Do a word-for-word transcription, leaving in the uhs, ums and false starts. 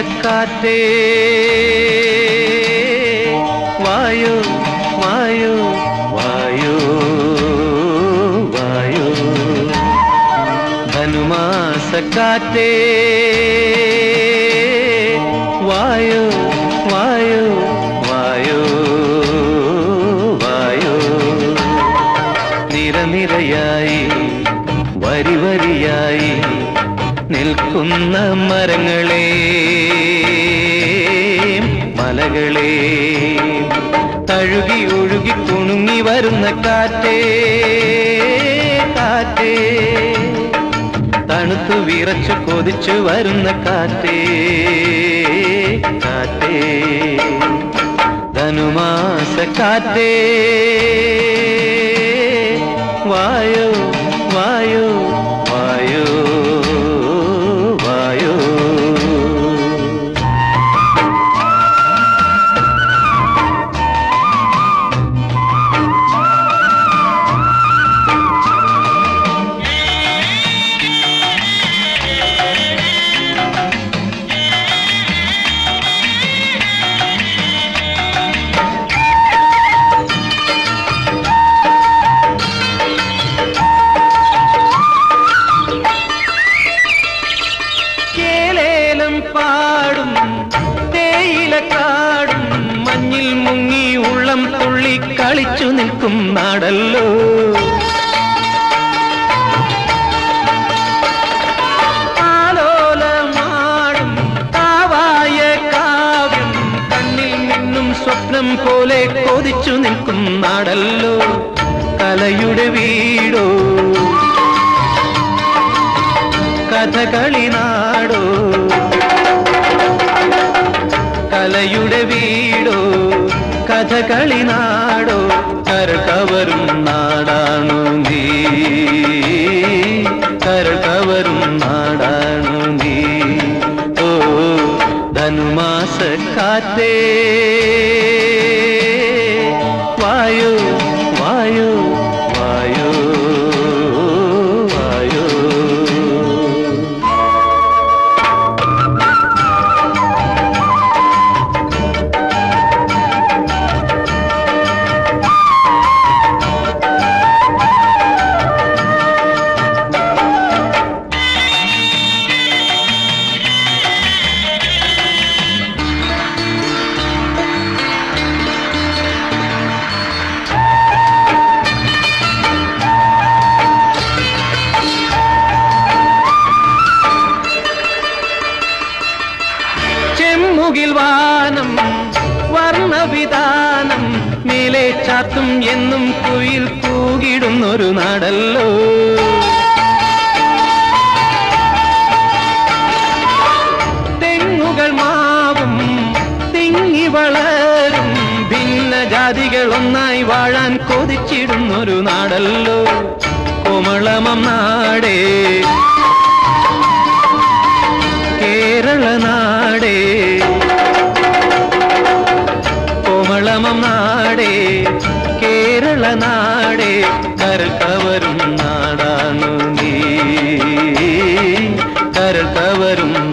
കാറ്റേ വായോ വായോ വായോ വായോ ധനുമാസ കാറ്റേ വായോ വായോ വായോ വായോ നിരനിരയായി വരി വരിയായി നിൽക്കുന്ന മരങ്ങളെ മലകളെ തഴുകി ഒഴുകി കുണുങ്ങി വരുന്ന കാറ്റേ കാറ്റേ തണുത്തു വിറച്ചു കൊതിച്ചു വരുന്ന കാറ്റേ കാറ്റേ ധനുമാസ കാറ്റേ വായോ വായോ വായോ വായോ പാടും തേയിലക്കാടും മഞ്ഞിൽ മുങ്ങി ഉള്ളം തുള്ളി കളിച്ചു നിൽക്കും നാടല്ലോ ആലോലമാടും കാവായ കാവ്യം കണ്ണിൽ നിന്നും സ്വപ്നം പോലെ കൊതിച്ചു നിൽക്കും നാടല്ലോ കലയുടെ വീടോ കഥകളി നാടോ കലയുടെ വീടോ കഥകളി നാടോ കരകവരും നാടാണു നീ കരകവരും നാടാണു നീ ഓ ധനുമാസ കാറ്റേ വായോ വായോ വായോ വായോ മുകിൽവാനം വർണ്ണവിധാനം മേലെ ചാത്തും എന്നും കുയിൽ കൂകിടുന്നൊരു നാടല്ലോ തെങ്ങുകൾ മാവും തിങ്ങി വളരും ഭിന്ന ജാതികൾ ഒന്നായി വാഴാൻ കൊതിച്ചിടുന്നൊരു നാടല്ലോ കോമളമം നാടേ കേരള നാടേ കോമളമം നാടേ കേരള നാടേ കരകവരും നാടാണു നീ കരകവരും